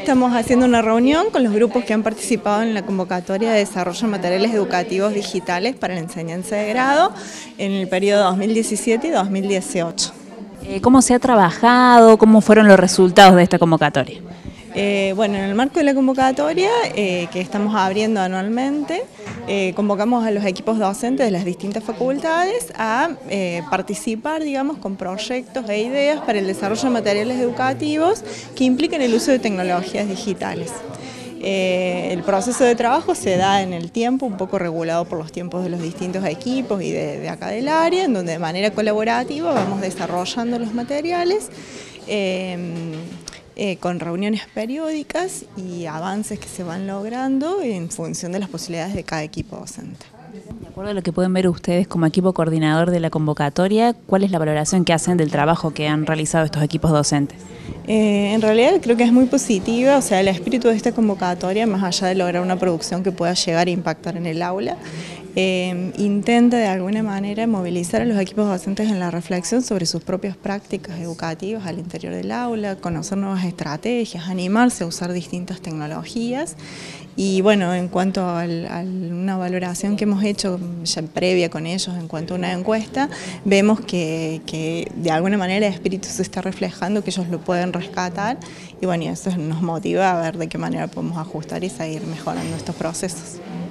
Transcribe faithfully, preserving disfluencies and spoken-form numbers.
estamos haciendo una reunión con los grupos que han participado en la convocatoria de desarrollo de materiales educativos digitales para la enseñanza de grado en el periodo dos mil diecisiete y dos mil dieciocho. ¿Cómo se ha trabajado? ¿Cómo fueron los resultados de esta convocatoria? Eh, bueno, en el marco de la convocatoria eh, que estamos abriendo anualmente, eh, convocamos a los equipos docentes de las distintas facultades a eh, participar, digamos, con proyectos e ideas para el desarrollo de materiales educativos que impliquen el uso de tecnologías digitales. Eh, el proceso de trabajo se da en el tiempo, un poco regulado por los tiempos de los distintos equipos y de, de acá del área, en donde de manera colaborativa vamos desarrollando los materiales. Eh, Eh, con reuniones periódicas y avances que se van logrando en función de las posibilidades de cada equipo docente. De acuerdo a lo que pueden ver ustedes como equipo coordinador de la convocatoria, ¿cuál es la valoración que hacen del trabajo que han realizado estos equipos docentes? Eh, en realidad creo que es muy positiva, o sea, el espíritu de esta convocatoria, más allá de lograr una producción que pueda llegar a impactar en el aula, eh, intenta de alguna manera movilizar a los equipos docentes en la reflexión sobre sus propias prácticas educativas al interior del aula, conocer nuevas estrategias, animarse a usar distintas tecnologías. Y bueno, en cuanto a una valoración que hemos hecho ya previa con ellos en cuanto a una encuesta, vemos que, que de alguna manera el espíritu se está reflejando, que ellos lo pueden rescatar y bueno, eso nos motiva a ver de qué manera podemos ajustar y seguir mejorando estos procesos.